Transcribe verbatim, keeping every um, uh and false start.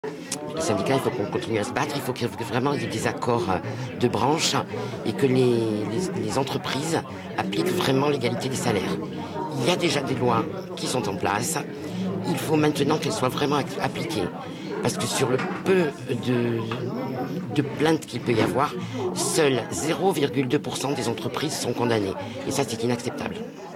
Les syndicats, il faut qu'on continue à se battre, il faut que vraiment il y ait des accords de branche et que les, les, les entreprises appliquent vraiment l'égalité des salaires. Il y a déjà des lois qui sont en place, il faut maintenant qu'elles soient vraiment appliquées. Parce que sur le peu de, de plaintes qu'il peut y avoir, seuls zéro virgule deux pour cent des entreprises sont condamnées. Et ça, c'est inacceptable.